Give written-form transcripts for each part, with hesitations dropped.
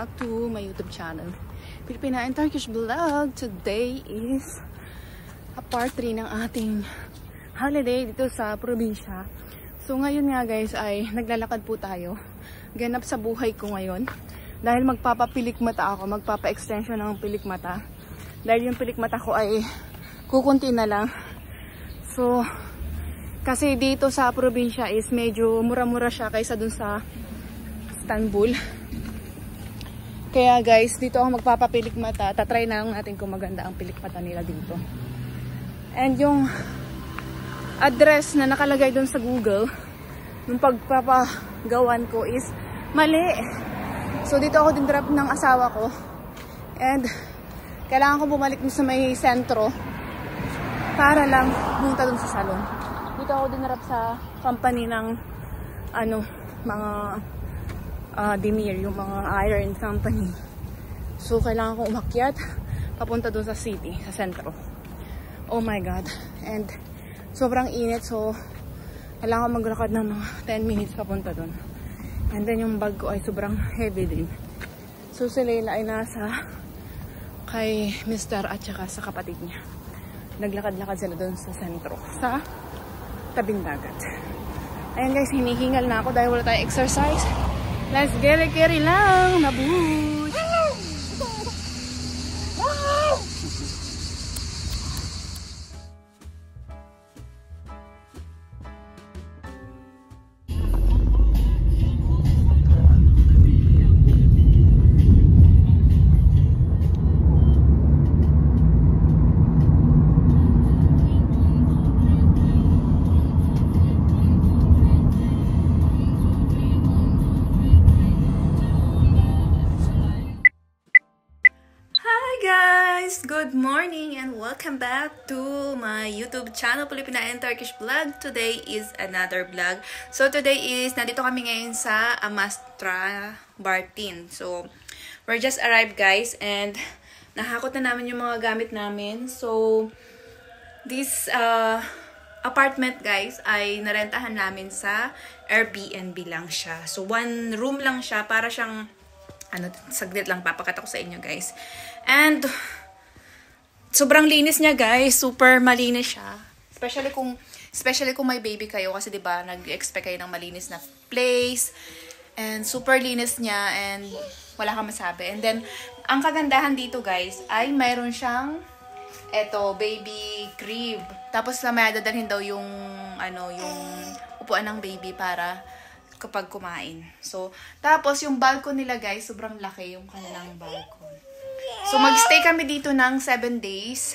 back to my YouTube channel, Filipina and Turkish Vlog. Today is a part 3 ng ating holiday dito sa probinsya. So ngayon nga guys ay naglalakad po tayo. Ganap sa buhay ko ngayon. Dahil magpapapilik mata ako, magpapa-extension ng pilik mata. Dahil yung pilik mata ko ay kukunti na lang. So kasi dito sa probinsya is medyo mura-mura siya kaysa dun sa Istanbul. Kaya guys, dito ako magpapapilik mata. Tatry na lang natin kung maganda ang pilik mata nila dito. And yung address na nakalagay dun sa Google, yung pagpapagawan ko is mali. So dito ako din drop ng asawa ko. And kailangan ko bumalik dun sa may sentro para lang pumunta dun sa salon. Dito ako din drop sa company ng mga Demir, yung mga iron company. So kailangan kong umakyat papunta dun sa city, sa sentro. Oh my god. And sobrang init, so kailangan ko maglakad ng mga 10 minutes papunta dun. And then yung bag ko ay sobrang heavy din. So si Leila ay nasa kay Mr. at saka sa kapatid niya. Naglakad-lakad sila dun sa sentro, sa tabing dagat. Ayan guys, hinihingal na ako dahil wala tayong exercise. Let's get it lang, nabuh! Good morning and welcome back to my YouTube channel, Filipina and Turkish Vlog. Today is another vlog. So today is, nandito kami ngayon sa Amastra Bartin. So we're just arrived guys and nahakot na namin yung mga gamit namin. So this apartment guys ay narentahan namin sa Airbnb lang siya. So one room lang siya, para siyang saglit lang papakita ko sa inyo guys. And sobrang linis niya guys, super malinis siya. Especially kung may baby kayo kasi 'di ba, nag-expect kayo ng malinis na place. And super linis niya and wala kang masabi. And then ang kagandahan dito guys ay mayroon siyang baby crib. Tapos may dadalhin daw yung yung upuan ng baby para kapag kumain. So tapos yung balcony nila guys, sobrang laki yung kanilang balcony. So, magstay kami dito ng 7 days.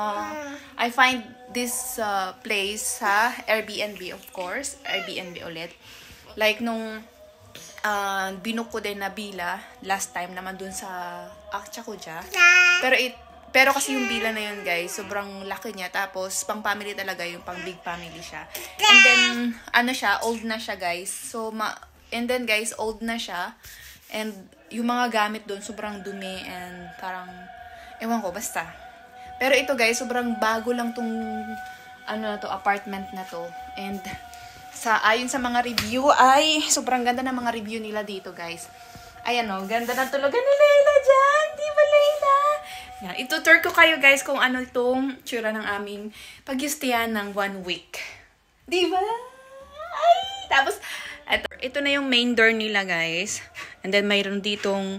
I find this place sa Airbnb, of course. Airbnb ulit. Like, nung binook ko din na villa, last time naman dun sa Akçakoca. Pero kasi yung villa na yun, guys, sobrang laki niya. Tapos, pang family talaga, yung pang big family siya. And then, old na siya, guys. So, and then, guys, old na siya. And yung mga gamit doon sobrang dumi and parang ewan ko basta. Pero ito guys, sobrang bago lang tong apartment na to. And ayon sa mga review ay sobrang ganda ng mga review nila dito guys. Ayan ganda ng tulugan ni Leila dyan. Di ba Leila? Yan, itutur ko kayo guys kung ano itong tsura ng aming pag-yustihan ng 1 week. Di ba? Ay! Tapos ito na yung main door nila guys. And then mayroon ditong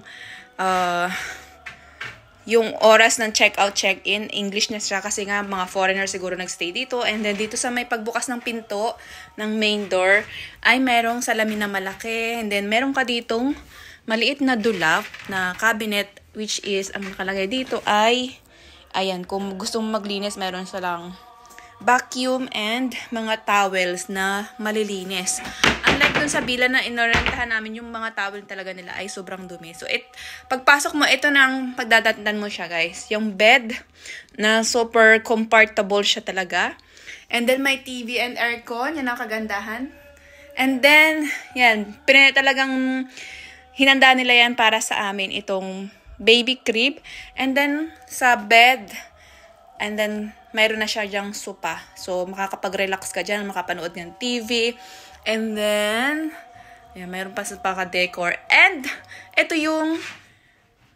yung oras ng check-out, check-in. English na siya kasi nga mga foreigner siguro nagstay dito. And then dito sa may pagbukas ng pinto ng main door ay merong salamin na malaki. And then meron ka ditong maliit na dulap na cabinet, which is ang nakalagay dito ay ayan, kung gusto mong maglinis meron silang vacuum and mga towels na malilinis. Unlike dun sa villa na inorentahan namin, yung mga towel talaga nila ay sobrang dumi. So, pagpasok mo, ito nang pagdadatnan mo siya, guys. Yung bed na super comfortable siya talaga. And then, may TV and aircon. Yan ang kagandahan. And then, yan. Talagang hinanda nila yan para sa amin, itong baby crib. And then, sa bed, and then, mayroon na siya dyang sopa. So, makakapag-relax ka dyan, makapanood ng TV. And then, Ayan, mayroon pa sa paka-decor. And, ito yung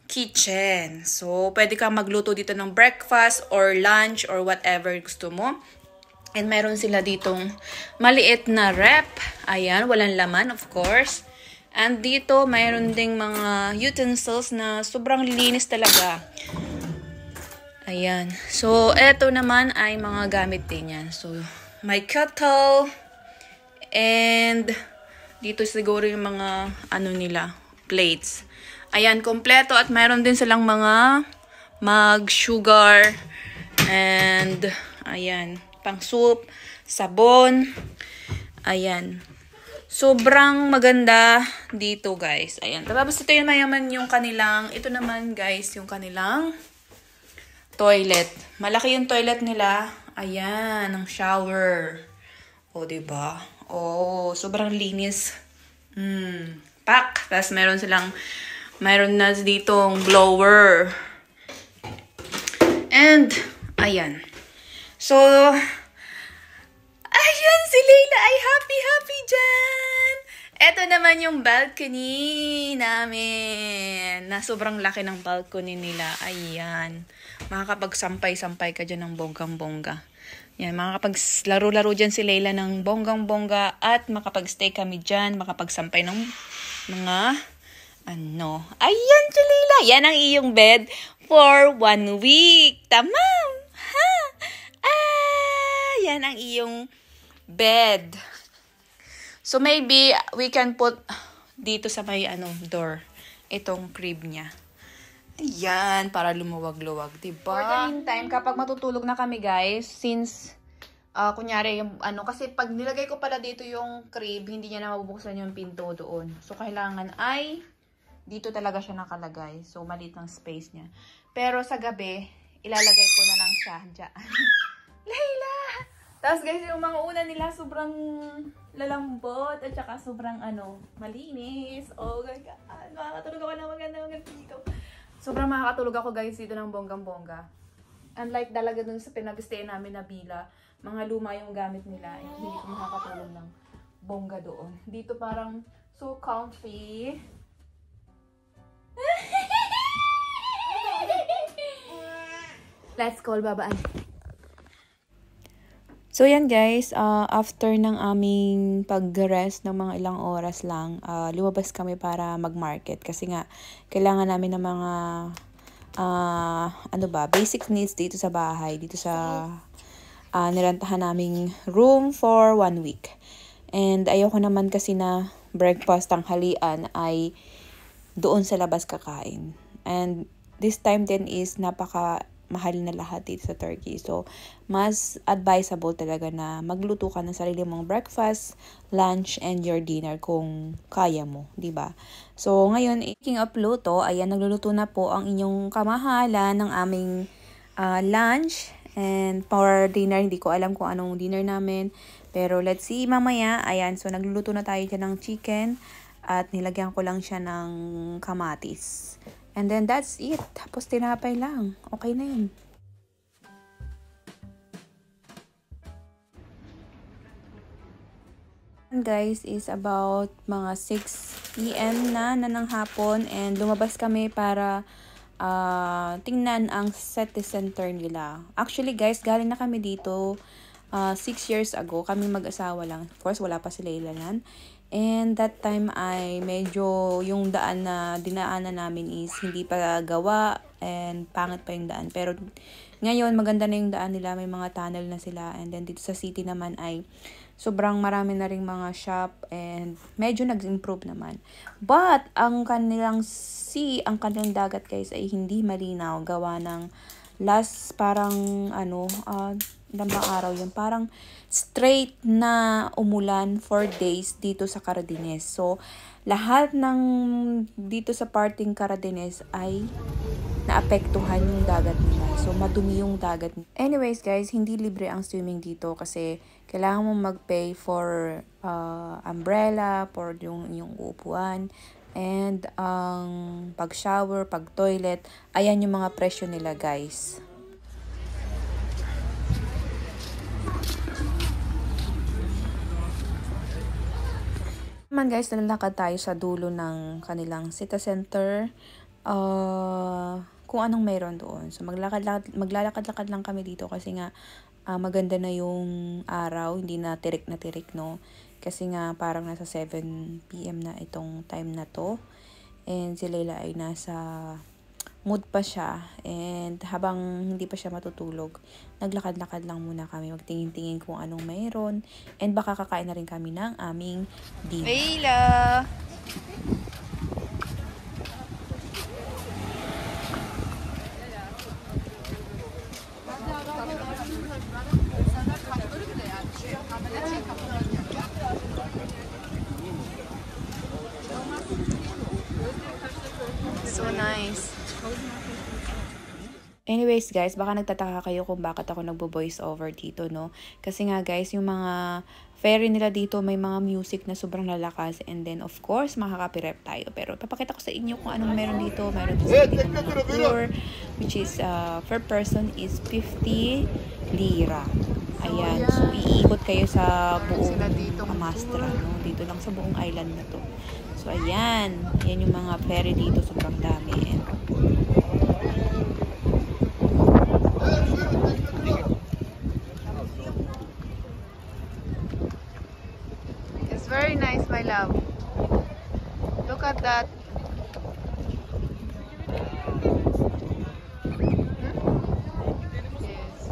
kitchen. So, pwede kang magluto dito ng breakfast or lunch or whatever gusto mo. And meron sila ditong maliit na rep. Ayan, walang laman, of course. And dito, mayroon ding mga utensils na sobrang linis talaga. Ayan. So, eto naman ay mga gamit din yan. So, may kettle. And, dito siguro yung mga, nila, plates. Ayan, kompleto. At mayroon din silang mga mug, sugar, and, ayan, pang soup, sabon. Ayan. Sobrang maganda dito, guys. Ayan. Tapos ito yung mayaman yung kanilang, ito naman, guys, yung kanilang toilet. Malaki yung toilet nila. Ayan, ang shower. O, diba? O, sobrang linis. Pack. Tapos meron na ditong blower. And, ayan. So, ayan, si Layla ay happy dyan. Ito naman yung balcony namin. Na sobrang laki ng balcony nila. Ayan. Makakapagsampay-sampay ka dyan ng bonggang-bongga. Yan, makakapaglaro-laro dyan si Layla ng bonggang-bongga. At makapagstay kami dyan. Makapagsampay ng mga Ayan, si Layla. Yan ang iyong bed for 1 week. Tamam. Ha? Yan ang iyong bed. So, maybe we can put dito sa may door. Itong crib niya. Yan, para lumuwag-luwag. Diba? For the meantime, kapag matutulog na kami, guys, since, kunyari, yung, kasi pag nilagay ko pala dito yung crib, hindi niya na mabubuksan yung pinto doon. So, kailangan ay, dito talaga siya nakalagay. So, maliit ng space niya. Pero sa gabi, ilalagay ko na lang siya dyan. Layla! Tapos guys, yung mga una nila sobrang lalambot at saka sobrang malinis. Oh my God. Makakatulog ako ng maganda dito. Sobrang makakatulog ako guys dito ng bonggang-bongga. Unlike talaga dun sa pinag-stay namin na villa, mga luma yung gamit nila. Hindi ko makakatulog ng bongga doon. Dito parang so comfy. Let's call babaan. So yan guys, after ng aming pag-rest ng mga ilang oras lang, lumabas kami para mag-market. Kasi nga, kailangan namin ng mga, basic needs dito sa bahay. Dito sa nirantahan naming room for 1 week. And ayoko naman kasi na breakfast, tanghalian ay doon sa labas kakain. And this time din is mahal na lahat dito sa Turkey. So, mas advisable talaga na magluto ka ng sarili mong breakfast, lunch, and your dinner kung kaya mo, di ba? So, ngayon, speaking of luto, ayan, nagluluto na po ang inyong kamahalan ng aming lunch. And for dinner, hindi ko alam kung anong dinner namin. Pero let's see mamaya. Ayan, so nagluluto na tayo dyan ng chicken. At nilagyan ko lang siya ng kamatis. And then that's it. Tapos tinapay lang. Okay na yun. And guys, is about mga 6 PM na ng hapon. And lumabas kami para tingnan ang city center nila. Actually guys, galing na kami dito 6 years ago. Kami mag-asawa lang. Of course, wala pa si Layla nan. And that time ay medyo yung daan na dinaanan namin is hindi pa gawa and pangit pa yung daan. Pero ngayon maganda na yung daan nila, may mga tunnel na sila. And then dito sa city naman ay sobrang marami na ring mga shop and medyo nag-improve naman. But ang kanilang ang kanilang dagat guys ay hindi malinaw, gawa ng last parang ilang araw yun, parang straight na umulan for days dito sa Caradines. So, lahat ng dito sa parting Caradines ay naapektuhan yung dagat nila. So, madumi yung dagat. Anyways guys, hindi libre ang swimming dito kasi kailangan mo mag-pay for umbrella, for yung upuan, and ang pag-shower, pag-toilet. Ayan yung mga presyo nila guys. Guys, nalalakad tayo sa dulo ng kanilang city center kung anong meron doon. So maglalakad-lakad lang kami dito kasi nga maganda na yung araw, hindi na tirik, no? Kasi nga parang nasa 7 PM na itong time na to. And si Layla ay nasa mood pa siya. And habang hindi pa siya matutulog, naglakad-lakad lang muna kami. Magtingin-tingin kung anong mayroon. And baka kakain na rin kami ng aming dinner. Layla! So nice. Anyways guys, baka nagtataka kayo kung bakit ako nagbo-voice over dito, no? Kasi nga guys, yung mga ferry nila dito may mga music na sobrang lalakas, and then of course makaka-copyright tayo. Pero papakita ko sa inyo kung anong meron dito. Meron dito mga tour, which is per person is 50 lira. Ayan, so iikot kayo sa buong Amastra, no? Dito lang sa buong island na to. So ayan, yan yung mga ferry dito, sobrang dami. It's very nice, my love. Look at that. Yes.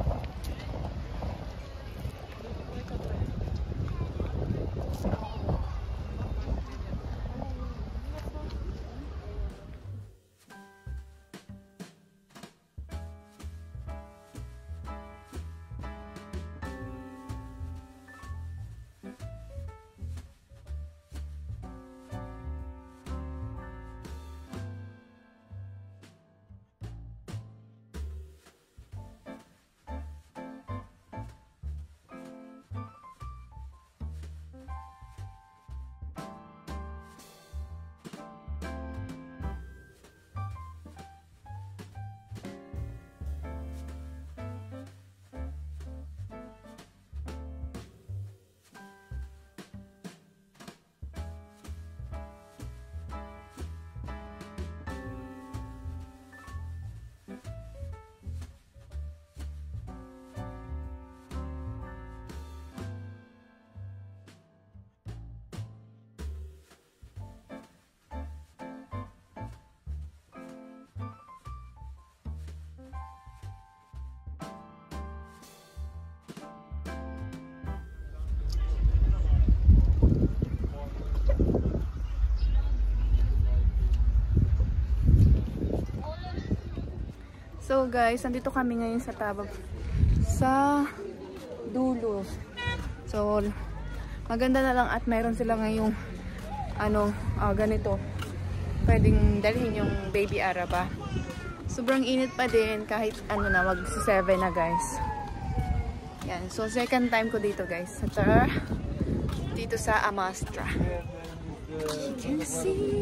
So guys, nandito kami ngayon sa Tabab, sa dulo. So maganda na lang at mayroon sila ngayong ganito. Pwedeng dalhin yung baby araba. Sobrang init pa din kahit mag 7 na guys. Yan, so second time ko dito guys. Dito sa Amastra. You can see.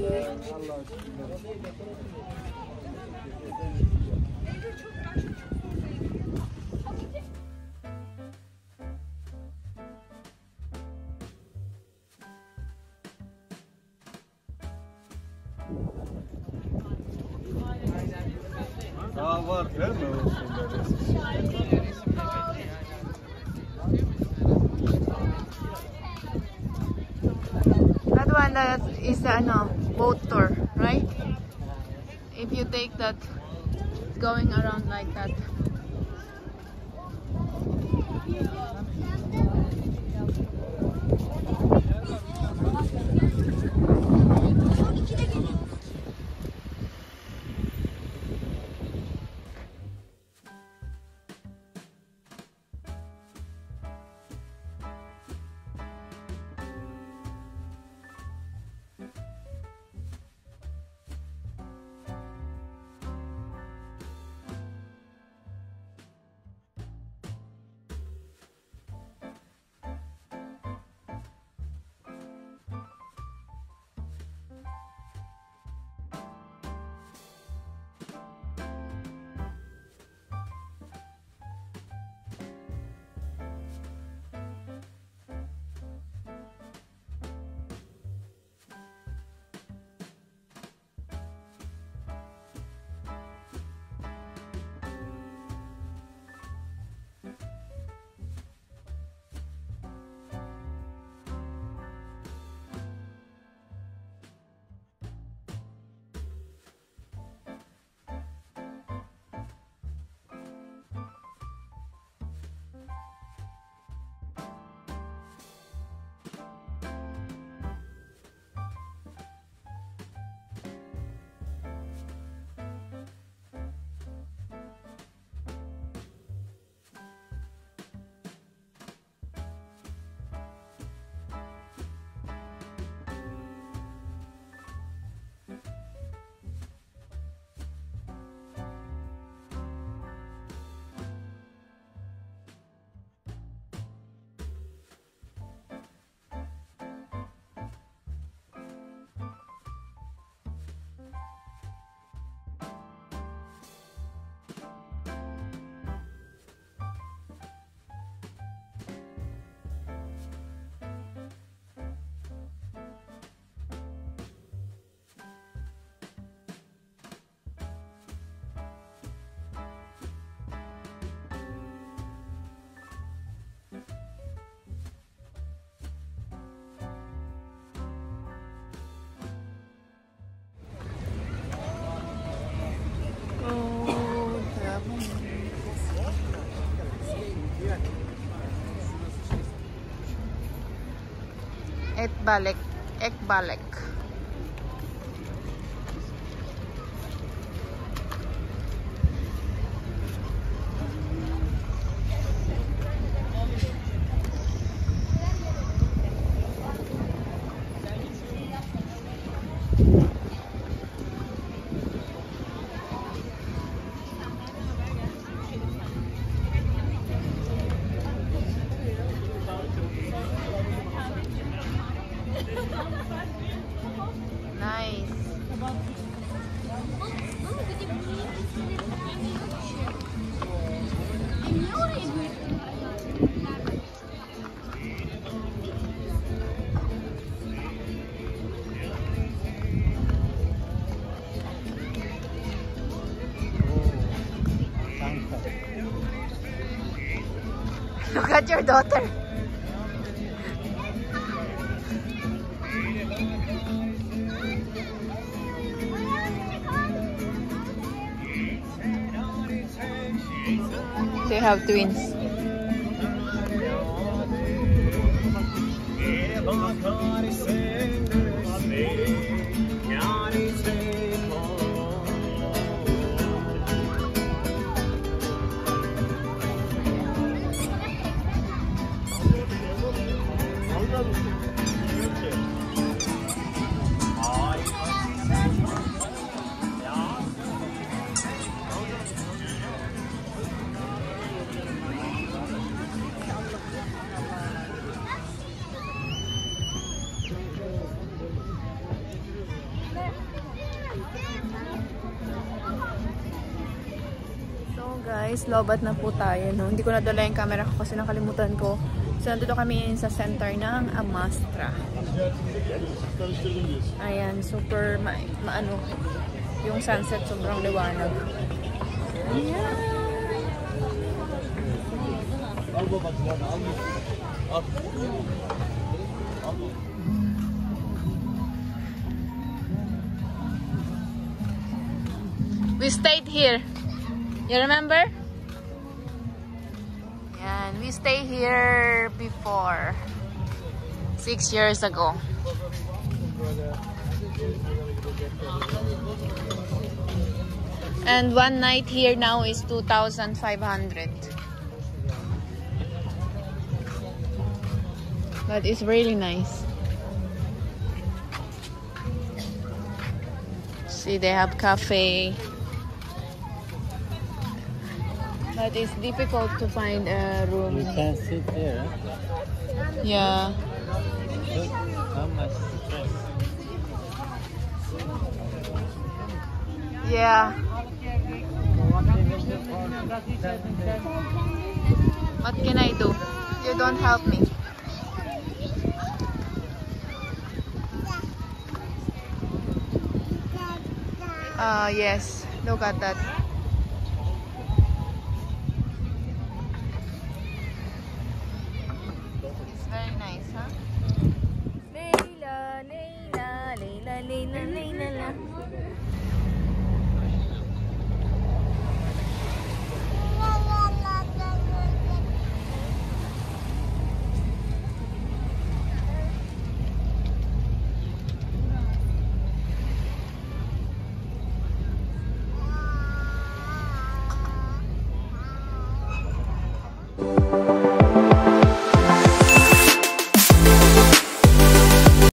Var değil mi? That one that is the boat tour, right? If you take that, it's going around like that. Ekbalek. Ekbalek. Nice. Look at your daughter. They have twins. Guys, lobat na po tayo, no? Hindi ko nadala yung camera ko kasi nakalimutan ko. So, nandito kami sa center ng Amastra. Ayan, super maano. Yung sunset sobrang liwanag. Ayan. We stayed here. You remember? Yeah, we stay here before 6 years ago. And one night here now is 2,500. But it's really nice. See, they have cafe. But it's difficult to find a room. You can sit there. Yeah. Look how much stress. Yeah. What can I do? You don't help me. Yes. Look at that. Very nice, huh? Layla, Layla, Layla, Layla, Layla, Layla.